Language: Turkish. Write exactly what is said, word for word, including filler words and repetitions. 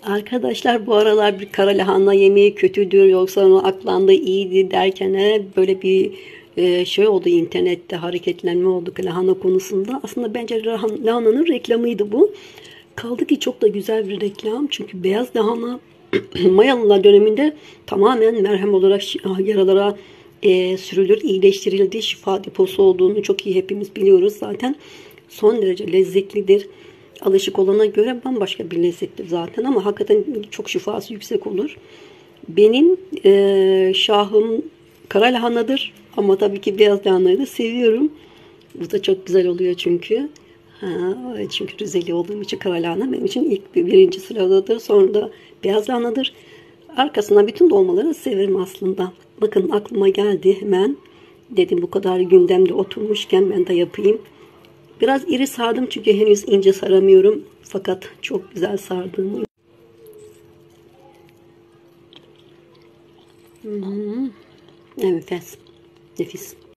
Arkadaşlar bu aralar bir kara lahana yemeği kötüdür yoksa onun aklandı iyiydi derken he, böyle bir e, şey oldu, internette hareketlenme oldu lahana konusunda. Aslında bence lahan- lahananın reklamıydı bu. Kaldı ki çok da güzel bir reklam. Çünkü beyaz lahana Mayalılar döneminde tamamen merhem olarak şi- yaralara e, sürülür, iyileştirildi. Şifa deposu olduğunu çok iyi hepimiz biliyoruz zaten. Son derece lezzetlidir. Alışık olana göre bambaşka bir lezzettir zaten ama hakikaten çok şifası yüksek olur. Benim e, şahım kara lahanadır ama tabii ki beyaz lahanayı da seviyorum. Bu da çok güzel oluyor çünkü. Ha, çünkü Rizeli olduğum için kara lahana benim için ilk bir, birinci sıradadır. Sonra da beyaz lahanadır. Arkasından bütün dolmaları severim aslında. Bakın aklıma geldi hemen. Dedim bu kadar gündemde oturmuşken ben de yapayım. Biraz iri sardım çünkü henüz ince saramıyorum. Fakat çok güzel sardım. Hmm. Evet, nefis. Nefis.